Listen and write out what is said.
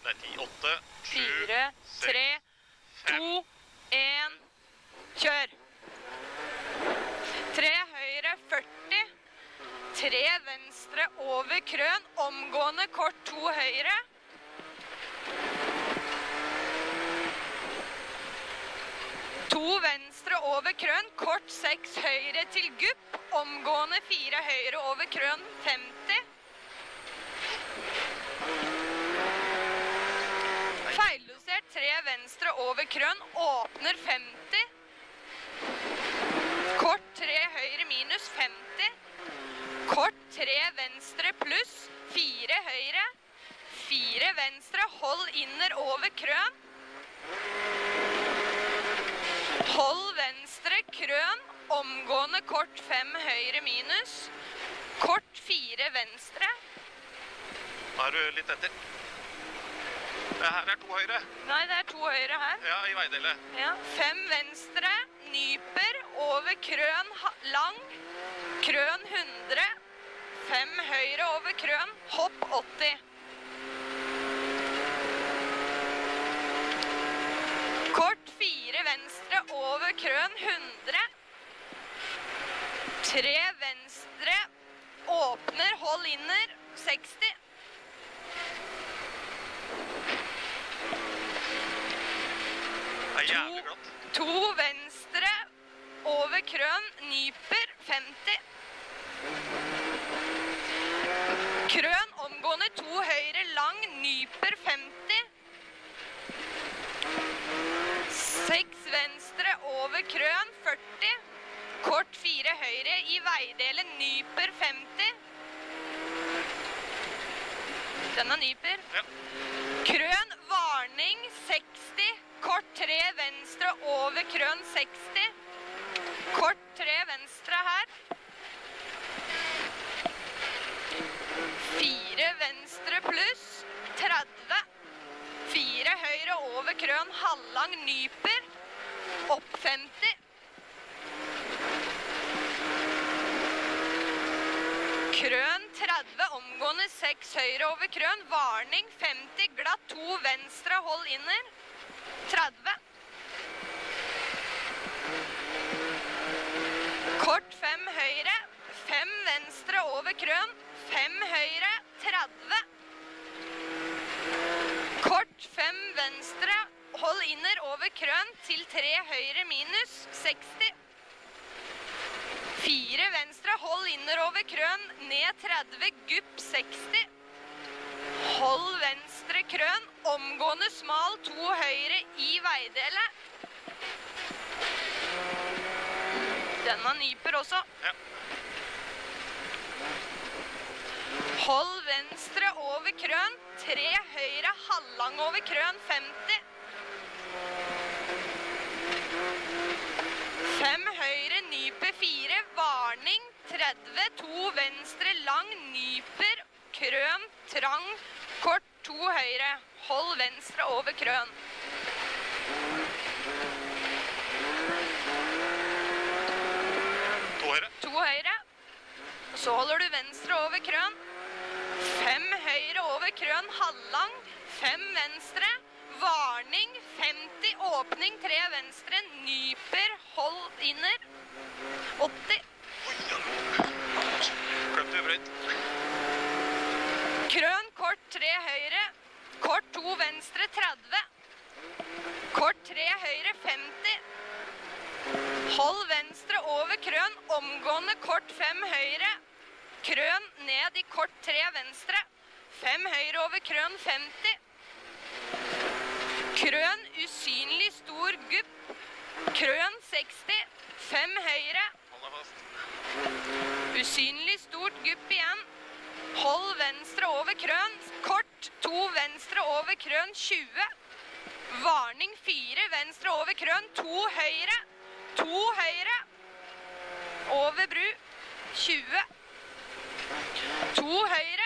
Nei, 10, 8, 7, 4, 3, 2, 1, kjør! 3 høyre, 40. 3 venstre over krøn, omgående kort 2 høyre. 2 venstre over krøn, kort 6 høyre til gupp, omgående 4 høyre over krøn, 50. Feildosert 3 venstre over krøn, åpner 50. Kort 3 høyre minus 50. Kort 3 venstre pluss, 4 høyre. 4 venstre, hold inner over krøn. Hold venstre krøn, omgående kort 5 høyre minus. Kort 4 venstre. Da er du litt etter. Her er 2 høyre. Nei, det er 2 høyre her. Ja, i veidelet. Ja. 5 venstre, nyper, over krøn lang, krøn 100. 5 høyre over krøn, hopp 80. Kort 4 venstre over krøn 100. 3 venstre, åpner, hold inner, 60. Det er jævlig glatt. 2 venstre, over krøn, nyper, 50. Krøn, omgående 2 høyre, lang, nyper, 50. 6 venstre, over krøn, 40. Kort 4 høyre, i veidelen, nyper, 50. Denne nyper. Ja. Krøn, varning, 60. Kort 3 venstre, over krøn, 60. Kort 3 venstre her. 4 venstre pluss, 30. 4 høyre over krøn, halvlang nyper, opp 50. Krøn 30, omgående 6 høyre over krøn, varning 50, glatt 2 venstre, hold inner, 30. Kort 5 høyre, 5 venstre over krøn, 5 høyre, 30. Kort 5 venstre, hold inner over krøn til 3 høyre minus, 60. 4 venstre, hold inner over krøn, ned 30, gupp 60. Hold venstre krøn, omgående smal, 2 høyre i veidele. Denne nyper også. Ja. Hold venstre over krøn, 3 høyre, halvlang over krøn, 50. 5 høyre, nyper 4, varning, 30, 2 venstre, lang, nyper, krøn, trang, kort, 2 høyre, hold venstre over krøn. 2 høyre. 2 høyre, så holder du venstre over krøn. 5 høyre over krøn, halvlang, 5 venstre, varning, 50, åpning, 3 venstre, nyper, hold inner, 80. Kløpte ubrøyt. Krøn, kort, 3 høyre, kort 2 venstre, 30. Kort 3 høyre, 50. Hold venstre over krøn, omgående kort 5 høyre. Krøn ned i kort 3 venstre. 5 høyre over krøn, 50. Krøn usynlig stor gupp. Krøn 60. 5 høyre. Hold deg fast. Usynlig stort gupp igjen. Hold venstre over krøn. Kort 2 venstre over krøn, 20. Varning 4 venstre over krøn, 2 høyre. 2 høyre. Over bru, 20. 2 høyre.